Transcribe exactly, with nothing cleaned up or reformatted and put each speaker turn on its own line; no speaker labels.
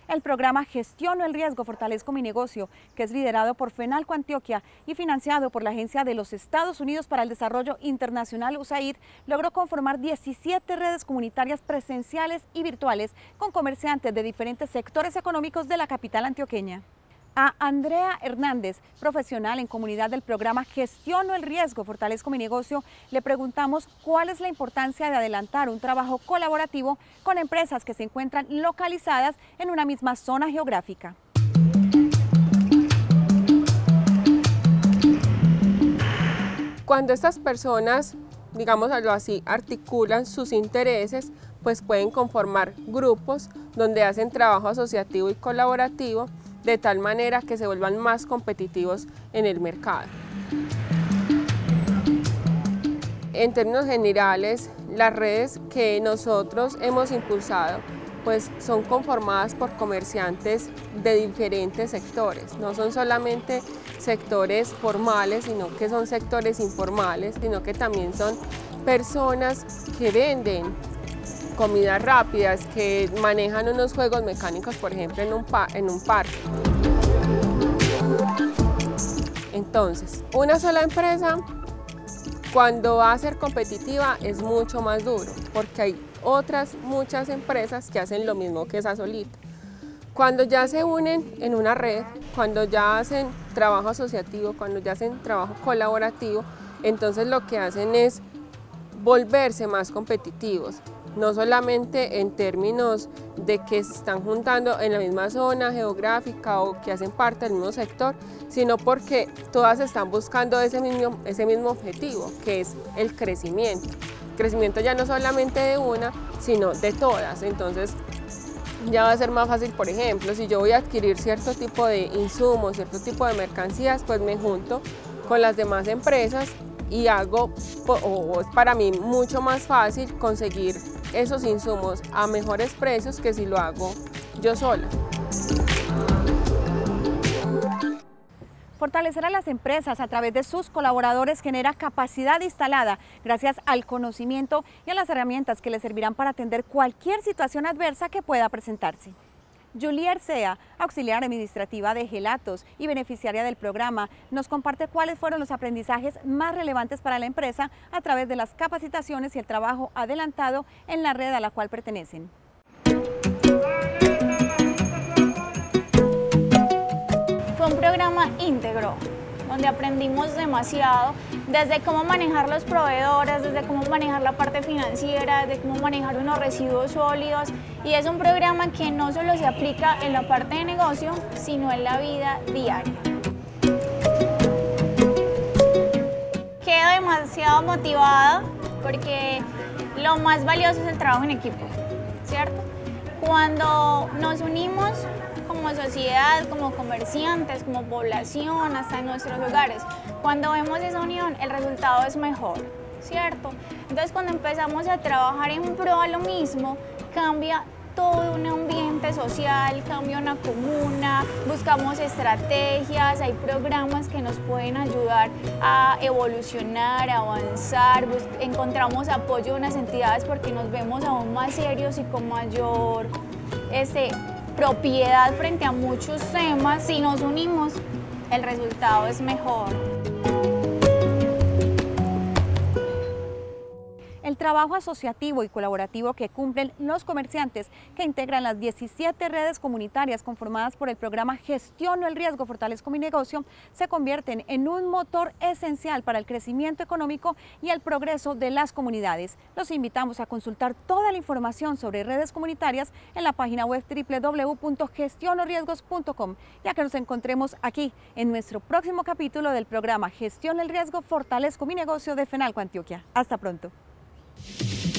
el programa Gestiono el Riesgo, Fortalezco mi Negocio, que es liderado por FENALCO Antioquia y financiado por la Agencia de los Estados Unidos para el Desarrollo Internacional, U S A I D, logró conformar diecisiete redes comunitarias presenciales y virtuales con comerciantes de diferentes sectores económicos de la capital antioqueña. A Andrea Hernández, profesional en comunidad del programa Gestiono el Riesgo, Fortalezco mi Negocio, le preguntamos cuál es la importancia de adelantar un trabajo colaborativo con empresas que se encuentran localizadas en una misma zona geográfica.
Cuando estas personas, digámoslo así, articulan sus intereses, pues pueden conformar grupos donde hacen trabajo asociativo y colaborativo, de tal manera que se vuelvan más competitivos en el mercado. En términos generales, las redes que nosotros hemos impulsado pues son conformadas por comerciantes de diferentes sectores, no son solamente sectores formales, sino que son sectores informales, sino que también son personas que venden comidas rápidas, que manejan unos juegos mecánicos, por ejemplo, en un, pa en un parque. Entonces, una sola empresa, cuando va a ser competitiva, es mucho más duro, porque hay otras muchas empresas que hacen lo mismo que esa solita. Cuando ya se unen en una red, cuando ya hacen trabajo asociativo, cuando ya hacen trabajo colaborativo, entonces lo que hacen es volverse más competitivos. No solamente en términos de que se están juntando en la misma zona geográfica o que hacen parte del mismo sector, sino porque todas están buscando ese mismo, ese mismo objetivo, que es el crecimiento. El crecimiento ya no solamente de una, sino de todas. Entonces ya va a ser más fácil, por ejemplo, si yo voy a adquirir cierto tipo de insumos, cierto tipo de mercancías, pues me junto con las demás empresas y hago, o es para mí mucho más fácil conseguir esos insumos a mejores precios que si lo hago yo sola.
Fortalecer a las empresas a través de sus colaboradores genera capacidad instalada gracias al conocimiento y a las herramientas que les servirán para atender cualquier situación adversa que pueda presentarse. Julie Ercea, auxiliar administrativa de Gelatos y beneficiaria del programa, nos comparte cuáles fueron los aprendizajes más relevantes para la empresa a través de las capacitaciones y el trabajo adelantado en la red a la cual pertenecen.
Fue un programa íntegro, donde aprendimos demasiado, desde cómo manejar los proveedores, desde cómo manejar la parte financiera, desde cómo manejar unos residuos sólidos, y es un programa que no solo se aplica en la parte de negocio, sino en la vida diaria. Quedo demasiado motivada porque lo más valioso es el trabajo en equipo, ¿cierto? Cuando nos unimos como sociedad, como comerciantes, como población, hasta en nuestros hogares, cuando vemos esa unión, el resultado es mejor, ¿cierto? Entonces, cuando empezamos a trabajar en pro a lo mismo, cambia todo un ambiente social, cambia una comuna, buscamos estrategias, hay programas que nos pueden ayudar a evolucionar, a avanzar, encontramos apoyo de unas entidades porque nos vemos aún más serios y con mayor este, propiedad frente a muchos temas. Si nos unimos, el resultado es mejor.
El trabajo asociativo y colaborativo que cumplen los comerciantes que integran las diecisiete redes comunitarias conformadas por el programa Gestiono el Riesgo, Fortalezco mi Negocio, se convierten en un motor esencial para el crecimiento económico y el progreso de las comunidades. Los invitamos a consultar toda la información sobre redes comunitarias en la página web doble u doble u doble u punto gestiono riesgos punto com, ya que nos encontremos aquí en nuestro próximo capítulo del programa Gestiono el Riesgo, Fortalezco mi Negocio de FENALCO Antioquia. Hasta pronto.